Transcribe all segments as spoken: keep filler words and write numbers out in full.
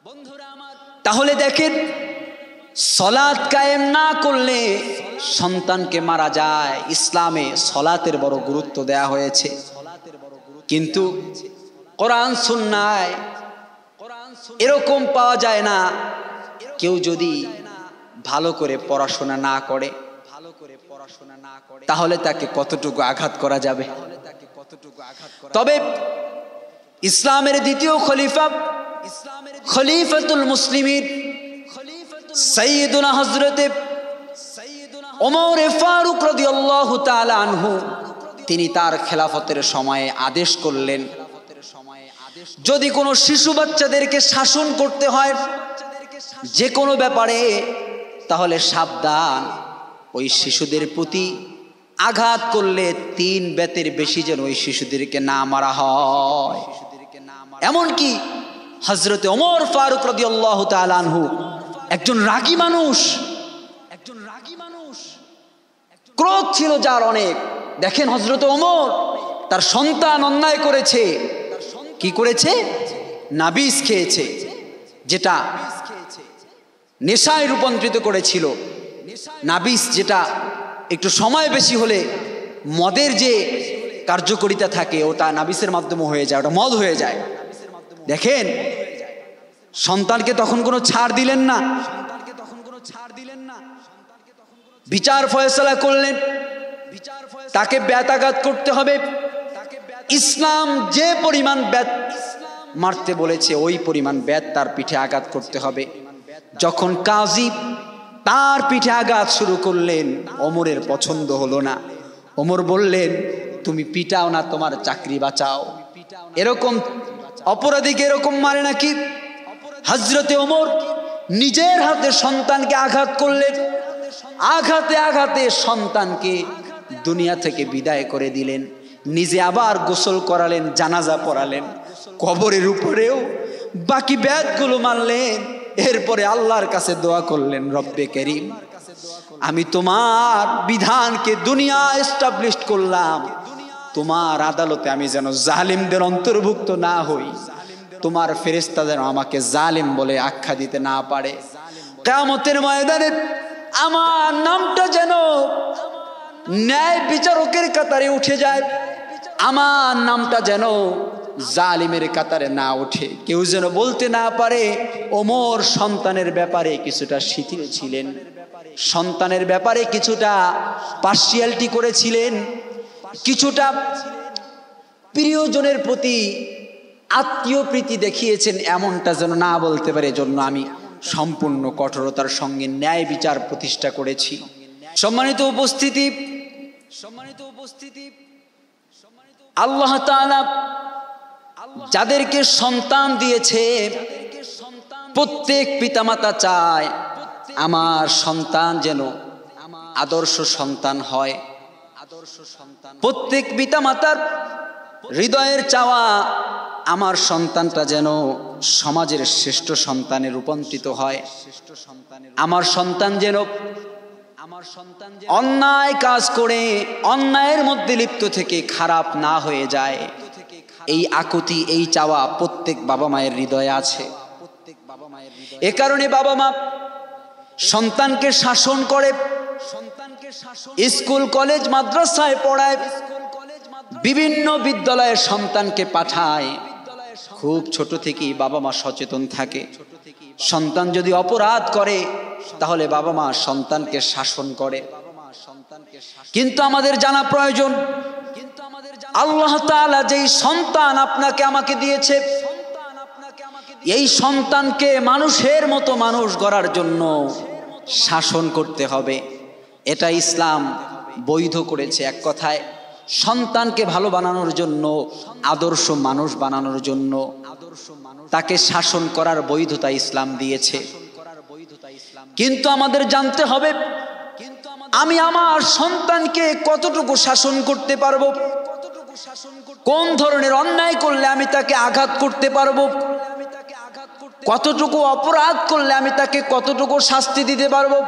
তাহলে দেখেন, সলাত কায়েম না করলে সন্তানকে মারা যায়। ইসলামে সলাতের বড় গুরুত্ব দেয়া হয়েছে, কিন্তু কোরআন সুন্নাহয় এরকম পাওয়া যায় না। কেউ যদি ভালো করে পড়াশোনা না করে তাহলে তাকে কতটুকু আঘাত করা যাবে? তবে ইসলামের দ্বিতীয় খলিফা, খলিফাতুল মুসলিমিন সাইয়্যিদুনা হযরতে ওমর ফারুক রাদিয়াল্লাহু তাআলা আনহু, তিনি তার খেলাফতের সময়ে আদেশ করলেন, যদি কোনো শিশু বাচ্চাদেরকে শাসন করতে হয় যে কোনো ব্যাপারে, তাহলে সাবধান, ওই শিশুদের প্রতি আঘাত করলে তিন বেতের বেশি যেন ওই শিশুদেরকে না মারা হয়। এমনকি হযরতে ওমর ফারুক রাদিয়াল্লাহু তাআলা আনহু একজন রাগী মানুষ, একজন রাগী মানুষ, ক্রোধ ছিল যার অনেক। দেখেন, হযরতে ওমর তার সন্তান অন্যায় করেছে, কি করেছে? নাবিস খেয়েছে, যেটা নেশায় রূপান্তরিত করেছিল। নাবিস যেটা একটু সময় বেশি হলে মদের যে কার্যকারিতা থাকে ওটা নাবিসের মাধ্যমে হয়ে যায়, ওটা মদ হয়ে যায়। দেখেন, সন্তানকে তখন কোনো ছাড় দিলেন না, বিচার ফয়সালা করলেন, তাকে ব্যাতাঘাত করতে হবে। ইসলাম যে পরিমাণ ব্যাত মারতে বলেছে ওই পরিমাণ ব্যাত তার পিঠে আঘাত করতে হবে। যখন কাজী তার পিঠে আঘাত শুরু করলেন, ওমরের পছন্দ হলো না। ওমর বললেন, তুমি পিটাও না, তোমার চাকরি বাঁচাও। এরকম অপরাধীকে এরকম মারে নাকি? হযরতে ওমর নিজের হাতে সন্তানকে আঘাত করলেন, আঘাতে আঘাতে সন্তানকে দুনিয়া থেকে বিদায় করে দিলেন। নিজে আবার গোসল করালেন, জানাজা পড়ালেন, কবরের উপরেও বাকি ব্যাতগুলো মারলেন। এরপরে আল্লাহর কাছে দোয়া করলেন, রব্বে করিম, আমি তোমার বিধানকে দুনিয়া এস্টাবলিশ করলাম, তোমার আদালতে আমি যেন জালিমদের অন্তর্ভুক্ত না হই, তোমার ফেরেশতা যেন আমাকে জালিম বলে আখ্যা দিতে না পারে। কিয়ামতের ময়দানে আমার নামটা যেন ন্যায় বিচারকের কাতারে উঠে যায়, আমার নামটা যেন জালিমের কাতারে না ওঠে। কেউ যেন বলতে না পারে ওমর সন্তানের ব্যাপারে কিছুটা শিথিল ছিলেন, সন্তানের ব্যাপারে কিছুটা পার্সিয়ালিটি করেছিলেন, কিছুটা প্রিয়জনের প্রতি আত্মীয় প্রীতি দেখিয়েছেন, এমনটা যেন না বলতে পারে। জন্য আমি সম্পূর্ণ কঠোরতার সঙ্গে ন্যায় বিচার প্রতিষ্ঠা করেছি। সম্মানিত উপস্থিতি, সম্মানিত উপস্থিতি আল্লাহ তাআলা যাদেরকে সন্তান দিয়েছে, প্রত্যেক পিতামাতা চায় আমার সন্তান যেন আদর্শ সন্তান হয়। প্রত্যেক পিতামাতার হৃদয়ের চাওয়া আমার সন্তানটা যেন সমাজের শ্রেষ্ঠ সন্তানে রূপান্তরিত হয়, আমার সন্তান যেন আমার সন্তান অন্যায় কাজ করে অন্যায়ের মধ্যে লিপ্ত থেকে খারাপ না হয়ে যায়। এই আকুতি, এই চাওয়া প্রত্যেক বাবা মায়ের হৃদয়ে আছে। এ কারণে বাবা মা সন্তানকে শাসন করে, স্কুল কলেজ মাদ্রাসায় পড়ায়, বিভিন্ন বিদ্যালয়ে সন্তানকে পাঠায়। খুব ছোট থেকেই বাবা মা সচেতন থাকে। সন্তান যদি অপরাধ করে তাহলে বাবা মা সন্তানকে শাসন করে। কিন্তু আমাদের জানা প্রয়োজন, আল্লাহ তাআলা যেই সন্তান আপনাকে আমাকে দিয়েছে, এই সন্তানকে মানুষের মতো মানুষ গড়ার জন্য শাসন করতে হবে। এটা ইসলাম বৈধ করেছে। এক কথায় সন্তানকে ভালো বানানোর জন্য, আদর্শ মানুষ বানানোর জন্য তাকে শাসন করার বৈধতা ইসলাম দিয়েছে। কিন্তু আমাদের জানতে হবে আমি আমার সন্তানকে কতটুকু শাসন করতে পারবো, কোন ধরনের অন্যায় করলে আমি তাকে আঘাত করতে পারবো, কতটুকু অপরাধ করলে আমি তাকে কতটুকু শাস্তি দিতে পারবো।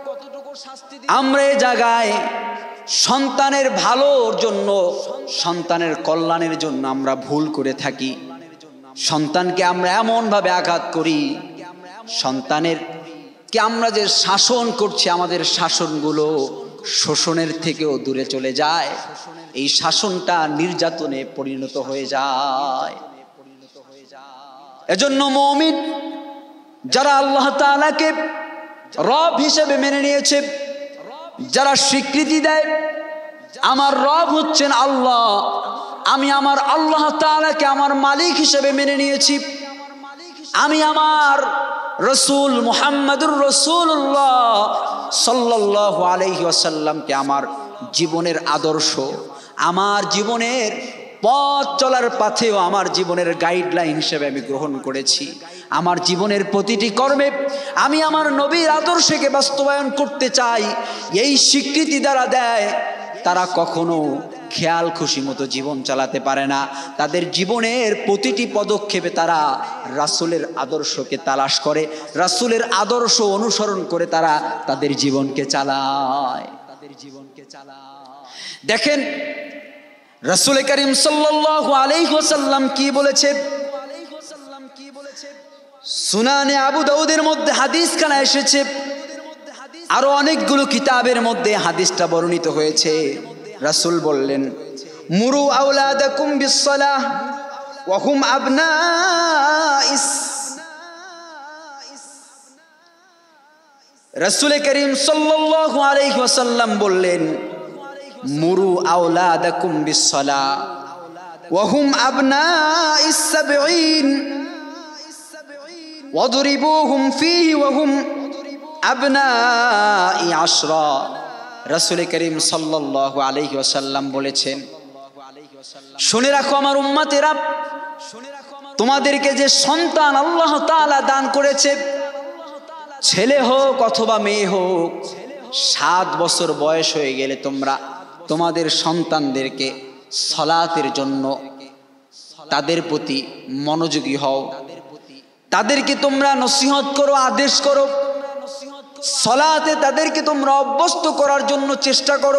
আমরা এই জায়গায় সন্তানের ভালোর জন্য, সন্তানের কল্যাণের জন্য আমরা ভুল করে থাকি। সন্তানকে আমরা এমন ভাবে আঘাত করি সন্তানের কে আমরা যে শাসন করছি, আমাদের শাসনগুলো শোষণের থেকেও দূরে চলে যায়, এই শাসনটা নির্যাতনে পরিণত হয়ে যায়। এজন্য মুমিন যারা আল্লাহ তাআলাকে রব হিসেবে মেনে নিয়েছে, যারা স্বীকৃতি দেয় আমার রব হচ্ছেন আল্লাহ, আমি আমার আল্লাহ তাআলাকে আমার মালিক হিসেবে মেনে নিয়েছি, আমি আমার রসুল মুহাম্মদুর রাসূলুল্লাহ সাল্লাল্লাহু আলাইহি ওয়াসাল্লামকে আমার জীবনের আদর্শ, আমার জীবনের পথ চলার পথেও আমার জীবনের গাইডলাইন হিসেবে আমি গ্রহণ করেছি, আমার জীবনের প্রতিটি কর্মে আমি আমার নবীর আদর্শকে বাস্তবায়ন করতে চাই, এই স্বীকৃতি দ্বারা দেয়, তারা কখনো খেয়াল খুশি মতো জীবন চালাতে পারে না। তাদের জীবনের প্রতিটি পদক্ষেপে তারা রাসূলের আদর্শকে তালাশ করে, রাসূলের আদর্শ অনুসরণ করে তারা তাদের জীবনকে চালায় তাদের জীবনকে চালায় দেখেন রাসূল করিম সাল্লাল্লাহু আলাইহি ওয়াসাল্লাম কি বলেছেন? সুনানে আবু দাউদের মধ্যে হাদিস খানা এসেছে, আরো অনেকগুলো কিতাবের মধ্যে হাদিসটা বর্ণিত হয়েছে। রাসূল বললেন, মুরু আওলাদাকুম বিসসালাহ ওয়া হুম আবনাইস। রাসূল করিম সাল্লাল্লাহু আলাইহি ওয়াসাল্লাম বললেন, মুরু আওলাদাকুম বিসসালাহ ওয়া হুম আবনাইস সাবঈন ওয়াদরিবুহুম ফীহি ওয়া হুম আবনাই আশরা। রাসূল করিম সাল্লাল্লাহু আলাইহি ওয়াসাল্লাম বলেছেন, শুনে রাখো আমার উম্মতেরা, তোমাদেরকে যে সন্তান আল্লাহ তাআলা দান করেছে, ছেলে হোক অথবা মেয়ে হোক, সাত বছর বয়স হয়ে গেলে তোমরা তোমাদের সন্তানদেরকে সালাতের জন্য তাদের প্রতি মনোযোগী হও, তাদেরকে তোমরা নসিহত করো, আদেশ করো, সালাতে তাদেরকে তোমরা অভ্যস্ত করার জন্য চেষ্টা করো।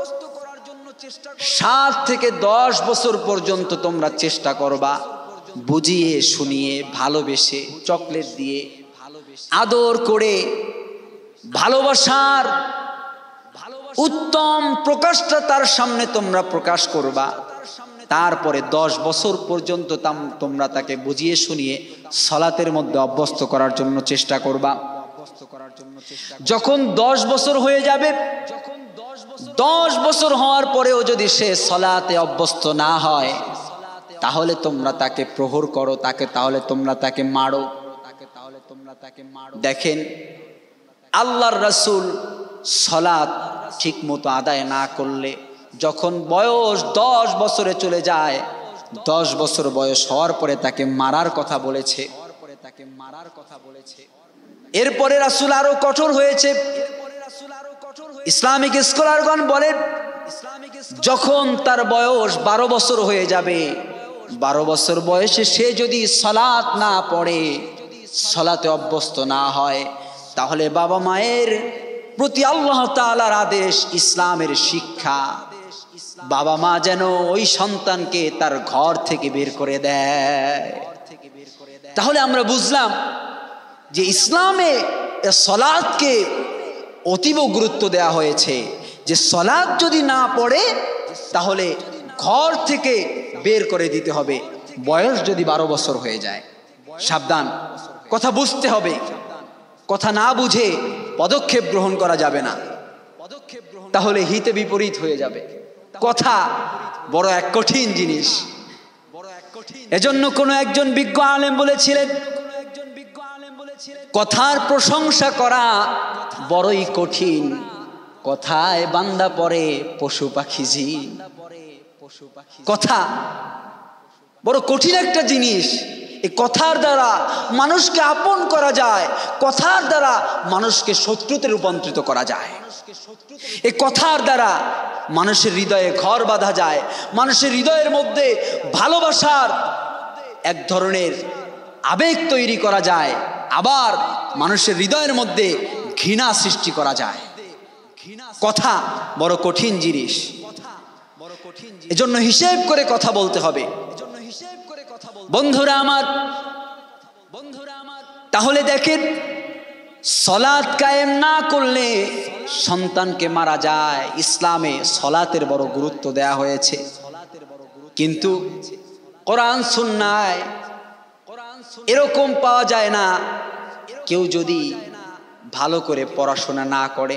সাত থেকে দশ বছর পর্যন্ত তোমরা চেষ্টা করবা বুঝিয়ে শুনিয়ে ভালোবেসে চকলেট দিয়ে আদর করে ভালোবাসার উত্তম প্রকাশটা তার সামনে তোমরা প্রকাশ করবা। তারপরে দশ বছর পর্যন্ত তোমরা তাকে বুঝিয়ে শুনিয়ে সালাতের মধ্যে অভ্যস্ত করার জন্য চেষ্টা করবা। যখন দশ বছর হয়ে যাবে, দশ বছর হওয়ার পরেও যদি সে সালাতে অভ্যস্ত না হয়, তাহলে তোমরা তাকে প্রহর করো, তাকে তাহলে তোমরা তাকে মারো। দেখেন আল্লাহর রাসূল সালাত ঠিক মতো আদায় না করলে, যখন বয়স দশ বছরে চলে যায়, দশ বছর বয়স হওয়ার পরে তাকে মারার কথা বলেছে তাকে মারার কথা বলেছে এরপরে রাসূল আরো কঠোর হয়েছে। ইসলামিক স্কলারগণ বলেন, যখন তার বয়স বারো বছর হয়ে যাবে, বারো বছর বয়সে সে যদি সালাত না পড়ে, সালাতে অভ্যস্ত না হয়, তাহলে বাবা মায়ের প্রতি আল্লাহ তাআলার আদেশ, ইসলামের শিক্ষা, বাবা মা যেন ওই সন্তানকে তার ঘর থেকে বের করে দেয়। তাহলে আমরা বুঝলাম যে ইসলামে সালাতকে অতীব গুরুত্ব দেওয়া হয়েছে, যে সালাত যদি না পড়ে তাহলে ঘর থেকে বের করে দিতে হবে, বয়স যদি বারো বছর হয়ে যায়। সাবধান, কথা বুঝতে হবে, কথা না বুঝে পদক্ষেপ গ্রহণ করা যাবে না, তাহলে হিতে বিপরীত হয়ে যাবে। কথা বড় এক কঠিন জিনিস। এজন্য কোনো একজন বিজ্ঞ আলেম বলেছিলেন, কথার প্রশংসা করা বড়ই কঠিন, কথায় বান্দা পড়ে পশু পাখি জি। কথা বড় কঠিন একটা জিনিস। এই কথার দ্বারা মানুষকে আপন করা যায়, কথার দ্বারা মানুষকে শত্রুতে রূপান্তরিত করা যায়। এই কথার দ্বারা মানুষের হৃদয়ে ঘর বাঁধা যায়, মানুষের হৃদয়ের মধ্যে ভালোবাসার এক ধরনের আবেগ তৈরি করা যায়, আবার মানুষের হৃদয়ের মধ্যে ঘৃণা সৃষ্টি করা যায়। কথা বড় কঠিন জিনিস, এজন্য হিসেব করে কথা বলতে হবে। বন্ধুরা আমার, বন্ধুরা আমার তাহলে দেখেন, সলাত কায়েম না করলে সন্তানকে মারা যায়। ইসলামে সলাতের বড় গুরুত্ব দেয়া হয়েছে, কিন্তু কোরআন সুন্নায় এরকম পাওয়া যায় না। কেউ যদি ভালো করে পড়াশোনা না করে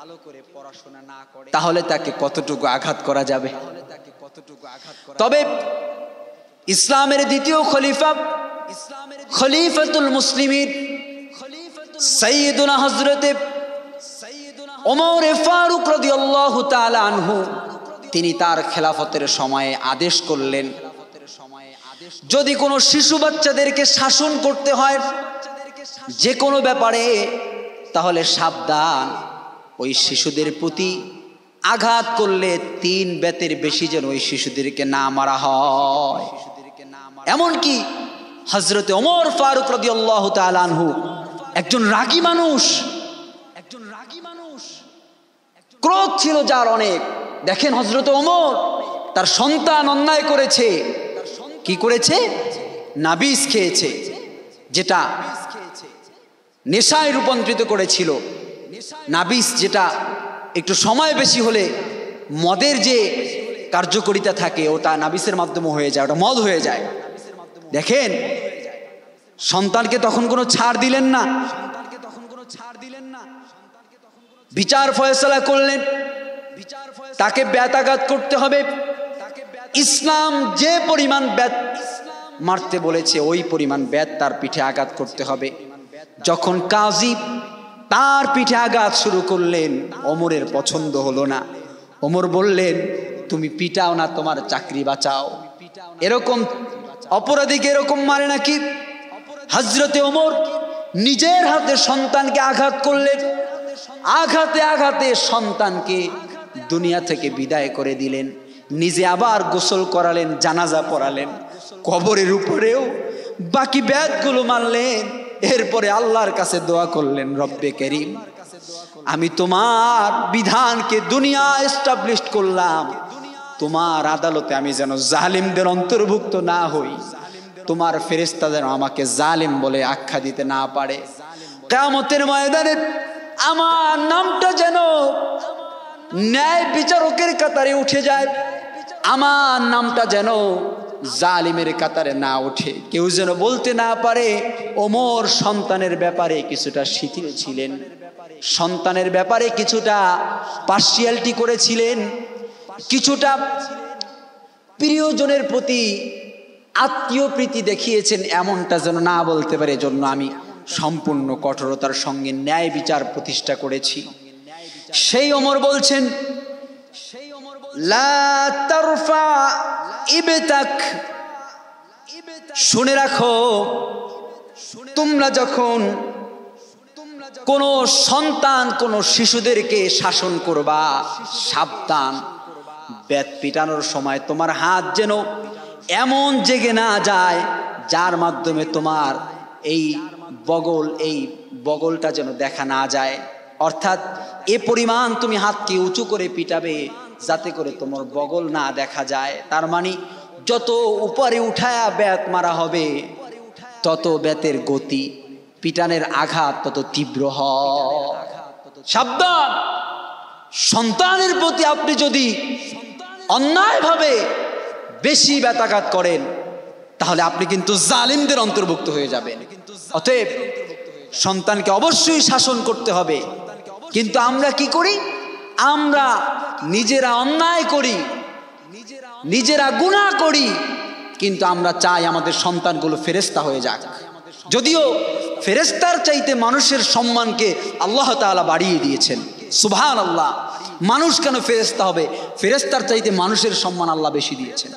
তাহলে তাকে কতটুকু আঘাত করা যাবে? তবে ইসলামের দ্বিতীয় খলিফা, খলিফাতুল মুসলিমিন সাইয়্যিদুনা হযরতে ওমর ফারুক রাদিয়াল্লাহু তাআলা আনহু, তিনি তার খেলাফতের সময়ে আদেশ করলেন, যদি কোনো শিশু বাচ্চাদেরকে শাসন করতে হয় যে কোনো ব্যাপারে, তাহলে সাবধান, ওই শিশুদের প্রতি আঘাত করলে তিন বেতের বেশি যেন ওই শিশুদেরকে না মারা হয়। এমনকি হযরতে ওমর ফারুক রাদিয়াল্লাহু তাআলা আনহু একজন রাগী মানুষ, একজন রাগী মানুষ, ক্রোধ ছিল যার অনেক। দেখেন, হযরতে ওমর তার সন্তান অন্যায় করেছে, কি করেছে? নাবিস খেয়েছে, যেটা নেশায় রূপান্তরিত করেছিল। নাবিস যেটা একটু সময় বেশি হলে মদের যে কার্যকারিতা থাকে ওটা নাবিসের মাধ্যমে হয়ে যায়, ওটা মদ হয়ে যায়। দেখেন, সন্তানকে তখন কোনো ছাড় দিলেন না, বিচার ফয়সালা করলেন, তাকে ব্যাতাঘাত করতে হবে। ইসলাম যে পরিমাণ ব্যাত মারতে বলেছে ওই পরিমাণ ব্যাত তার পিঠে আঘাত করতে হবে। যখন কাজী তার পিঠে আঘাত শুরু করলেন, ওমরের পছন্দ হলো না। ওমর বললেন, তুমি পিটাও না, তোমার চাকরি বাঁচাও। এরকম অপরাধীকে এরকম মারে নাকি? হযরতে ওমর নিজের হাতে সন্তানকে আঘাত করলেন, আঘাতে আঘাতে সন্তানকে দুনিয়া থেকে বিদায় করে দিলেন। নিজে আবার গোসল করালেন, জানাজা পড়ালেন, কবরের উপরেও বাকি ব্যাতগুলো মানলেন। এরপরে আল্লাহর কাছে দোয়া করলেন, রব্বে করিম, আমি তোমার বিধানকে দুনিয়া এস্টাবলিশ করলাম, তোমার আদালতে আমি যেন জালিমদের অন্তর্ভুক্ত না হই, তোমার ফেরেশতা যেন আমাকে জালিম বলে আখ্যা দিতে না পারে। কিয়ামতের ময়দানে আমার নামটা যেন ন্যায় বিচারকের কাতারে উঠে যায়, আমার নামটা যেন জালিমের কাতারে না ওঠে। কেউ যেন বলতে না পারে ওমর সন্তানের ব্যাপারে কিছুটা শিথিল ছিলেন, সন্তানের ব্যাপারে কিছুটা পার্সিয়ালিটি করেছিলেন, কিছুটা প্রিয়জনের প্রতি আত্মীয় প্রীতি দেখিয়েছেন, এমনটা যেন না বলতে পারে। জন্য আমি সম্পূর্ণ কঠোরতার সঙ্গে ন্যায় বিচার প্রতিষ্ঠা করেছি। সেই ওমর বলছেন, লা তারফা ইবতাক, শুনে রাখো, তোমরা যখন কোন সন্তান কোন শিশুদেরকে শাসন করবা, সাবধান, বেত পিটানোর সময় তোমার হাত যেন এমন জেগে না যায় যার মাধ্যমে তোমার এই বগল এই বগলটা যেন দেখা না যায়। অর্থাৎ এ পরিমাণ তুমি হাতকে উঁচু করে পিটাবে যাতে করে তোমার বগল না দেখা যায়। তার মানে যত উপরে উঠায়া বেত মারা হবে তত বেতের গতি, পিটানের আঘাত তত তীব্র হয়। সাবধান, সন্তানের প্রতি আপনি যদি অন্যায়ভাবে বেশি ব্যথাঘাত করেন তাহলে আপনি কিন্তু জালিমদের অন্তর্ভুক্ত হয়ে যাবেন। অতএব সন্তানকে অবশ্যই শাসন করতে হবে। কিন্তু আমরা কি করি? আমরা নিজেরা অন্যায় করি, নিজেরা গুনাহ করি, কিন্তু আমরা চাই আমাদের সন্তানগুলো ফেরেশতা হয়ে যাক। যদিও ফেরেশতার চাইতে মানুষের সম্মানকে আল্লাহ তাআলা বাড়িয়ে দিয়েছেন। সুবহানাল্লাহ, মানুষ কেন ফেরেশতা হবে? ফেরেশতার চাইতে মানুষের সম্মান আল্লাহ বেশি দিয়েছেন।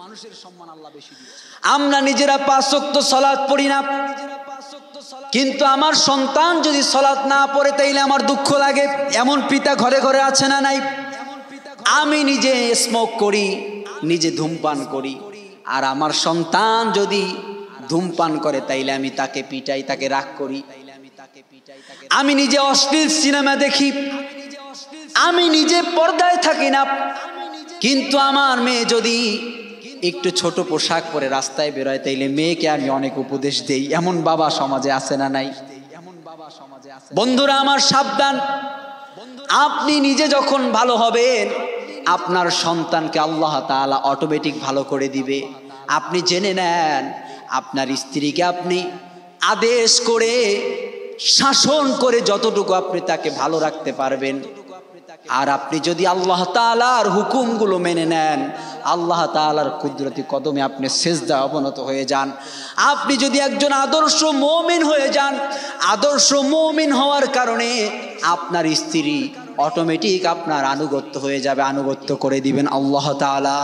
আমরা নিজেরা পাঁচ ওয়াক্ত সালাত পড়ি না, কিন্তু আমার সন্তান যদি সালাত না পড়ে তাইলে আমার দুঃখ লাগে। এমন পিতা ঘরে ঘরে আছে না নাই? আমি নিজে স্মোক করি, নিজে ধূমপান করি, আর আমার সন্তান যদি ধূমপান করে তাইলে আমি তাকে পিটাই, তাকে রাগ করি। আমি নিজে অশ্লীল সিনেমা দেখি, আমি নিজে পর্দায় থাকি না, কিন্তু আমার মেয়ে যদি একটু ছোট পোশাক পরে রাস্তায় বেরোয়, তাইলে মেয়েকে আমি অনেক উপদেশ দেই। এমন বাবা সমাজে আছে না নাই? বন্ধুরা আমার, সাবধান। আপনি নিজে যখন ভালো হবেন, আপনার সন্তানকে আল্লাহ তাআলা অটোমেটিক ভালো করে দিবে। আপনি জেনে নেন, আপনার স্ত্রীকে আপনি আদেশ করে, শাসন করে যতটুকু আপনি তাকে ভালো রাখতে পারবেন, আর আপনি যদি আল্লাহ তাআলার হুকুমগুলো মেনে নেন, আল্লাহ তাআলার কুদরতি কদমে আপনি সিজদা অবনত হয়ে যান, আপনি যদি একজন আদর্শ মুমিন হয়ে যান, আদর্শ মুমিন হওয়ার কারণে আপনার স্ত্রী অটোমেটিক আপনার আনুগত্য হয়ে যাবে, আনুগত্য করে দিবেন আল্লাহ তাআলা।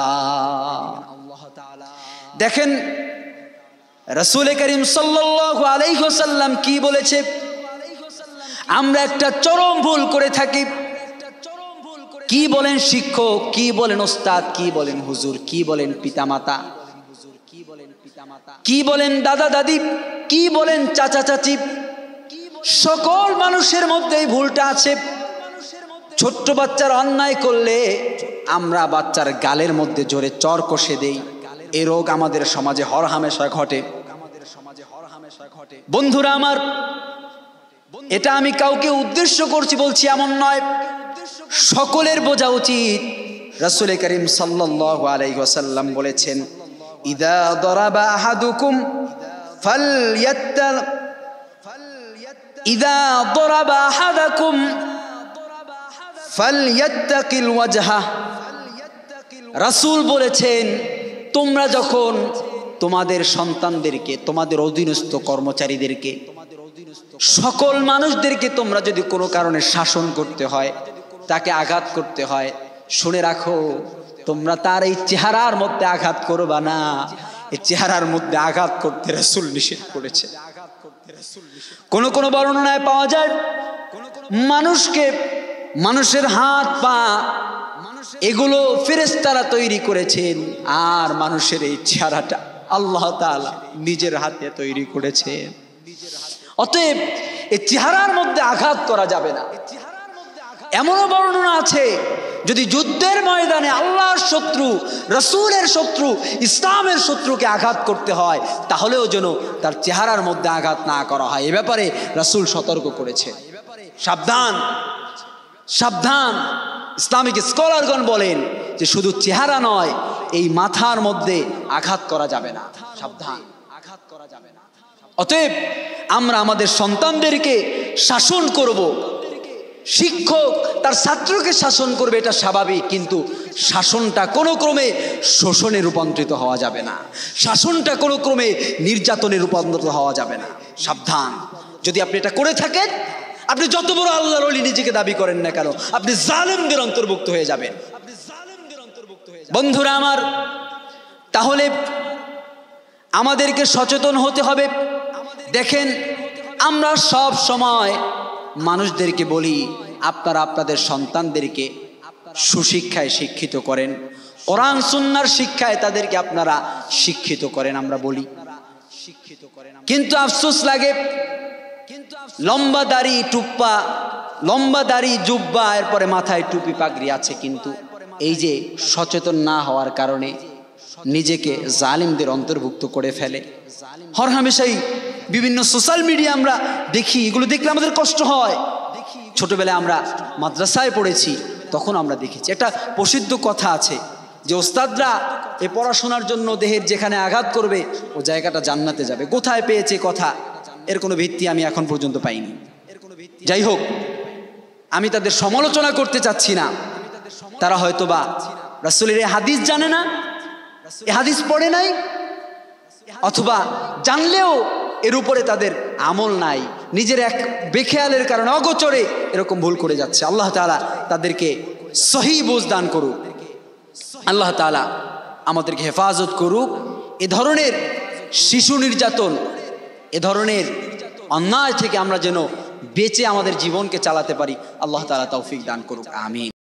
দেখেন রাসূল করিম সাল্লাল্লাহু আলাইহি ওয়াসাল্লাম কি বলেছে। আমরা একটা চরম ভুল করে থাকি। কি বলেন শিক্ষক, কি বলেন ওস্তাদ, কি বলেন হুজুর, কি বলেন পিতামাতা, কি বলেন দাদা দাদি, কি বলেন চাচা চাচি, সকল মানুষের মধ্যে এই ভুলটা আছে। ছোট্ট বাচ্চার অন্যায় করলে আমরা বাচ্চার গালের মধ্যে জোরে চর কষে দেই। এই রোগ আমাদের সমাজে হরহামেশা ঘটে। বন্ধুরা আমার, এটা আমি কাউকে উদ্দেশ্য করছি বলছি এমন নয়, সকলের বোঝা উচিত। রাসূল করিম সাল্লাল্লাহু আলাইহি ওয়াসাল্লাম বলেছেন, ইদা দরাবা আহাদুকুম ফালইয়াত্তা ইদা দরাবা আহাদাকুম ফালইয়াত্তাকিল ওয়াজহা। রাসূল বলেছেন, তোমরা যখন তোমাদের সন্তানদেরকে, তোমাদের অধীনস্থ কর্মচারীদেরকে, সকল মানুষদেরকে তোমরা যদি কোনো কারণে শাসন করতে হয়, তাকে আঘাত করতে হয়, শুনে রাখো, তোমরা তার এই চেহারার মধ্যে আঘাত করবা না। এই চেহারার মধ্যে আঘাত করতে রাসূল নিষেধ করেছে। কোন কোন বর্ণনায় পাওয়া যায়, মানুষকে, মানুষের হাত পা এগুলো ফেরেশতারা তৈরি করেছেন, আর মানুষের এই চেহারাটা আল্লাহ তাআলা নিজের হাতে তৈরি করেছেন। অতএব এই চেহারার মধ্যে আঘাত করা যাবে না। এমনও বর্ণনা আছে, যদি যুদ্ধের ময়দানে আল্লাহর শত্রু, রাসূলের শত্রু, ইসলামের শত্রুকে আঘাত করতে হয়, তাহলেও যেন তার চেহারার মধ্যে আঘাত না করা হয়। এ ব্যাপারে রাসূল সতর্ক করেছে। সাবধান, সাবধান। ইসলামিক স্কলারগণ বলেন যে শুধু চেহারা নয়, এই মাথার মধ্যে আঘাত করা যাবে না। সাবধান, আঘাত করা যাবে না। অতএব আমরা আমাদের সন্তানদেরকে শাসন করব। শিক্ষক তার ছাত্রকে শাসন করবে, এটা স্বাভাবিক, কিন্তু শাসনটা কোনো ক্রমে শোষণে রূপান্তরিত হওয়া যাবে না। শাসনটা কোনো ক্রমে নির্যাতনে রূপান্তরিত হওয়া যাবে না। সাবধান। যদি আপনি এটা করে থাকেন, আপনি যত বড় আল্লাহর ওলি নিজেকে দাবি করেন না কেন, আপনি জালেমদের অন্তর্ভুক্ত হয়ে যাবেন। বন্ধুরা আমার, তাহলে আমাদেরকে সচেতন হতে হবে। দেখেন, আমরা সব সময় মানুষদেরকে বলি, আপনারা আপনাদের সন্তানদেরকে সুশিক্ষায় শিক্ষিত করেন, কোরআন সুন্নাহর শিক্ষায় তাদেরকে আপনারা শিক্ষিত করেন, আমরা বলি। কিন্তু আফসোস লাগে, লম্বা দাড়ি টুপ্পা, লম্বা দাড়ি জুব্বা, এরপরে মাথায় টুপি পাগড়ি আছে, কিন্তু এই যে সচেতন না হওয়ার কারণে নিজেকে জালিমদের অন্তর্ভুক্ত করে ফেলে। হরহামেশাই বিভিন্ন সোশ্যাল মিডিয়া আমরা দেখি, এগুলো দেখলে আমাদের কষ্ট হয়। ছোটবেলায় আমরা মাদ্রাসায় পড়েছি, তখন আমরা দেখেছি একটা প্রসিদ্ধ কথা আছে যে ওস্তাদরা এ পড়াশোনার জন্য দেহের যেখানে আঘাত করবে ও জায়গাটা জান্নাতে যাবে। কোথায় পেয়েছে কথা, এর কোনো ভিত্তি আমি এখন পর্যন্ত পাইনি। যাই হোক, আমি তাদের সমালোচনা করতে চাচ্ছি না। তারা হয়তোবা রাসূলের এই হাদিস জানে না, এই হাদিস পড়ে নাই, অথবা জানলেও এর উপরে তাদের আমল নাই, নিজের এক বেখেয়ালের কারণে অগোচরে এরকম ভুল করে যাচ্ছে। আল্লাহ তাআলা তাদেরকে সহি বুঝ দান করুক। আল্লাহ তাআলা আমাদেরকে হেফাজত করুক এ ধরনের শিশু নির্যাতন, এ ধরনের অন্যায় থেকে আমরা যেন বেঁচে আমাদের জীবনকে চালাতে পারি। আল্লাহ তাআলা তৌফিক দান করুক। আমিন।